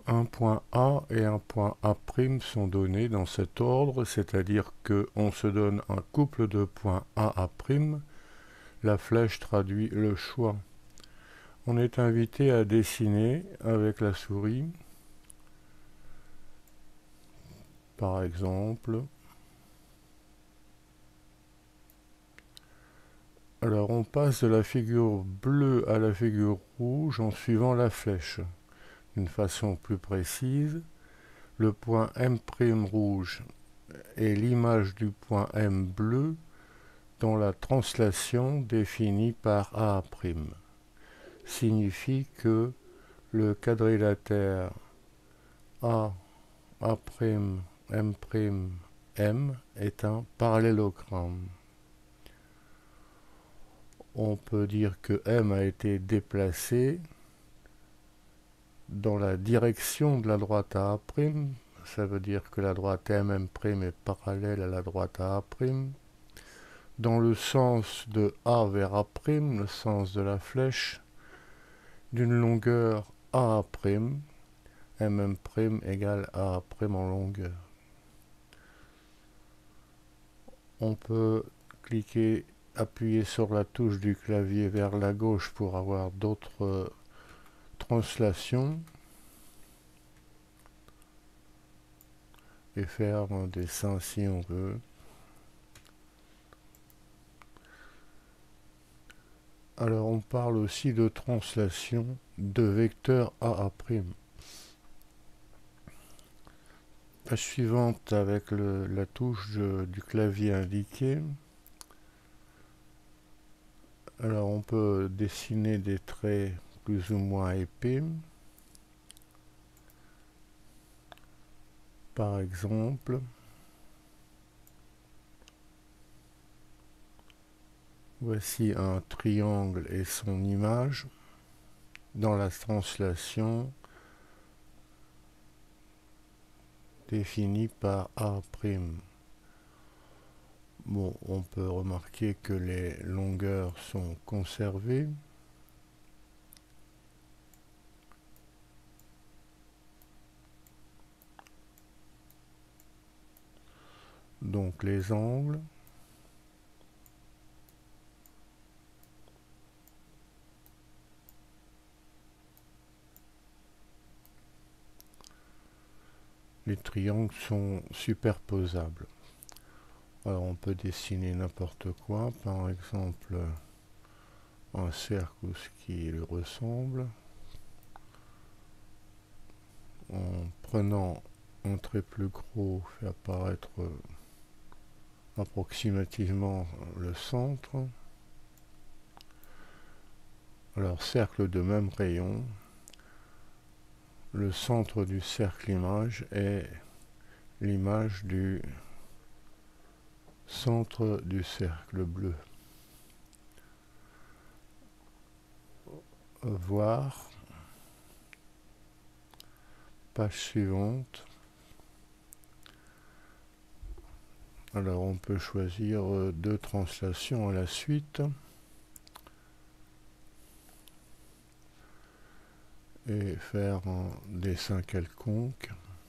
Un point A et un point A' sont donnés dans cet ordre, c'est-à-dire qu'on se donne un couple de points AA', la flèche traduit le choix. On est invité à dessiner avec la souris, par exemple. Alors on passe de la figure bleue à la figure rouge en suivant la flèche. D'une façon plus précise, le point M' rouge est l'image du point M bleu dont la translation définie par A' signifie que le quadrilatère A, A', M', M est un parallélogramme. On peut dire que M a été déplacé dans la direction de la droite A', ça veut dire que la droite M' est parallèle à la droite A', dans le sens de A vers A', le sens de la flèche, d'une longueur A', M' égale A' en longueur. On peut cliquer, appuyer sur la touche du clavier vers la gauche pour avoir d'autres translations et faire un dessin si on veut. Alors on parle aussi de translation de vecteurs A'. Page suivante avec la touche du clavier indiqué. Alors on peut dessiner des traits plus ou moins épais. Par exemple, voici un triangle et son image dans la translation définie par A'. Bon, on peut remarquer que les longueurs sont conservées. Donc les angles. Les triangles sont superposables. Alors on peut dessiner n'importe quoi, par exemple un cercle ou ce qui lui ressemble, en prenant un trait plus gros, fait apparaître approximativement le centre. Alors cercle de même rayon, le centre du cercle image est l'image du centre du cercle bleu. Voir, page suivante. Alors on peut choisir deux translations à la suite et faire un dessin quelconque.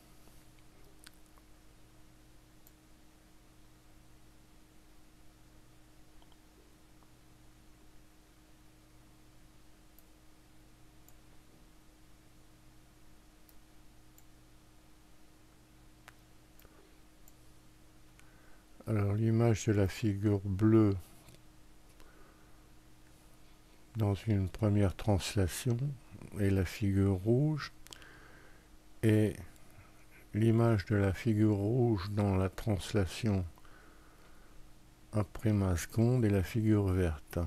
Alors l'image de la figure bleue dans une première translation et la figure rouge, et l'image de la figure rouge dans la translation après ma seconde et la figure verte.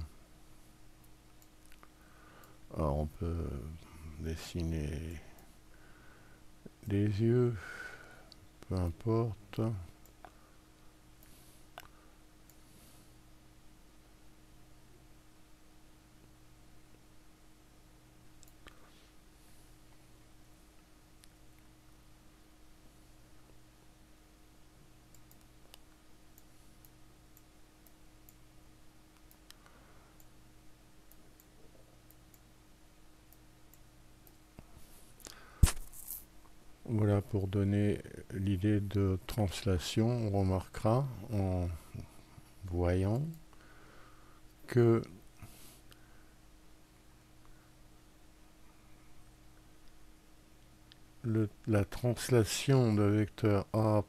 Alors on peut dessiner des yeux, peu importe. Voilà pour donner l'idée de translation. On remarquera en voyant que la translation de vecteur A'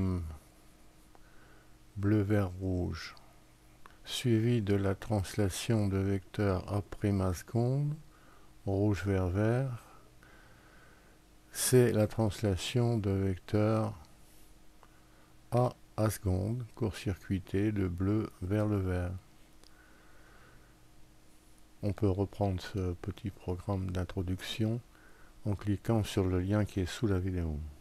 bleu vert rouge suivie de la translation de vecteur A' à seconde rouge vert vert, c'est la translation de vecteur A à seconde court-circuité de bleu vers le vert. On peut reprendre ce petit programme d'introduction en cliquant sur le lien qui est sous la vidéo.